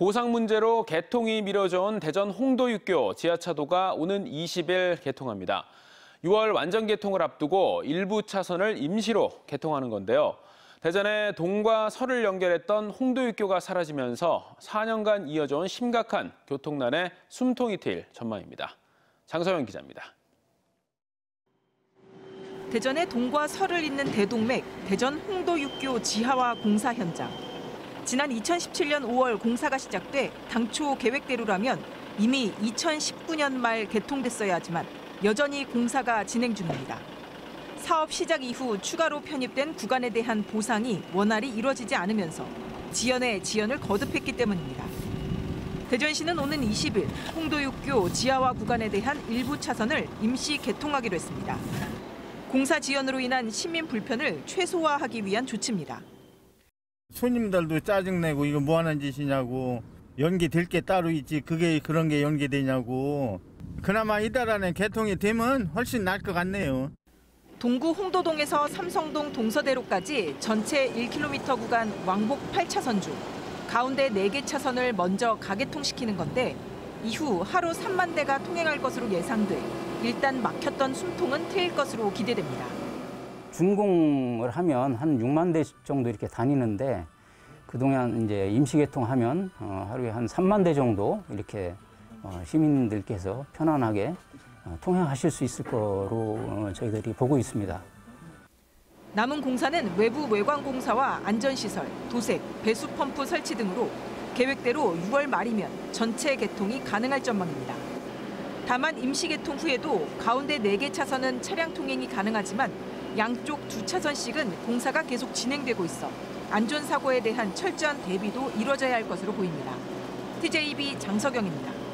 보상 문제로 개통이 미뤄져온 대전 홍도육교 지하차도가 오는 20일 개통합니다. 6월 완전 개통을 앞두고 일부 차선을 임시로 개통하는 건데요. 대전의 동과 서를 연결했던 홍도육교가 사라지면서 4년간 이어져온 심각한 교통난에 숨통이 트일 전망입니다. 장서영 기자입니다. 대전의 동과 서를 잇는 대동맥 대전 홍도육교 지하화 공사 현장. 지난 2017년 5월 공사가 시작돼 당초 계획대로라면 이미 2019년 말 개통됐어야 하지만 여전히 공사가 진행 중입니다. 사업 시작 이후 추가로 편입된 구간에 대한 보상이 원활히 이루어지지 않으면서 지연에 지연을 거듭했기 때문입니다. 대전시는 오는 20일 홍도육교 지하화 구간에 대한 일부 차선을 임시 개통하기로 했습니다. 공사 지연으로 인한 시민 불편을 최소화하기 위한 조치입니다. 손님들도 짜증내고 이거 뭐 하는 짓이냐고, 연기될 게 따로 있지 그게 그런 게 연기되냐고. 그나마 이달 안에 개통이 되면 훨씬 나을 것 같네요. 동구 홍도동에서 삼성동 동서대로까지 전체 1km 구간 왕복 8차선 중 가운데 4개 차선을 먼저 가개통시키는 건데 이후 하루 3만 대가 통행할 것으로 예상돼 일단 막혔던 숨통은 트일 것으로 기대됩니다. 준공을 하면 한 6만 대 정도 이렇게 다니는데 그동안 이제 임시 개통하면 하루에 한 3만 대 정도 이렇게 시민들께서 편안하게 통행하실 수 있을 거로 저희들이 보고 있습니다. 남은 공사는 외부 외관 공사와 안전시설, 도색, 배수 펌프 설치 등으로 계획대로 6월 말이면 전체 개통이 가능할 전망입니다. 다만 임시 개통 후에도 가운데 4개 차선은 차량 통행이 가능하지만 양쪽 2차선씩은 공사가 계속 진행되고 있어 안전사고에 대한 철저한 대비도 이루어져야 할 것으로 보입니다. TJB 장서경입니다.